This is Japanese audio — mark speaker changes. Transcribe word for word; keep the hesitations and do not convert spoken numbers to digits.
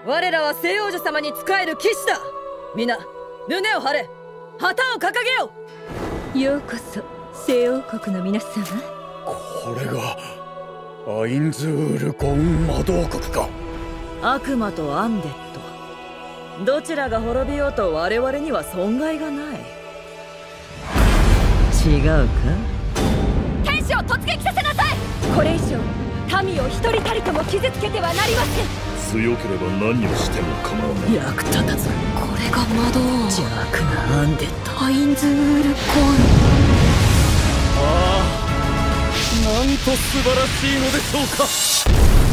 Speaker 1: 我らは聖王女様に仕える騎士だ。皆胸を張れ、旗を掲げよ
Speaker 2: う。ようこそ聖王国の皆様。
Speaker 3: これがアインズールコウン魔導国か。
Speaker 1: 悪魔とアンデッド、どちらが滅びようと我々には損害がない。違うか。
Speaker 2: 天使を突撃させなさい。これ以上民を一人たりとも傷つけてはなりません。
Speaker 3: 強ければ何をしても構わない。
Speaker 1: 役立たず。こ
Speaker 2: れが魔導王、
Speaker 1: 邪悪なアンデッド、
Speaker 2: アインズールコウン。
Speaker 3: ああ、なんと素晴らしいのでしょうか。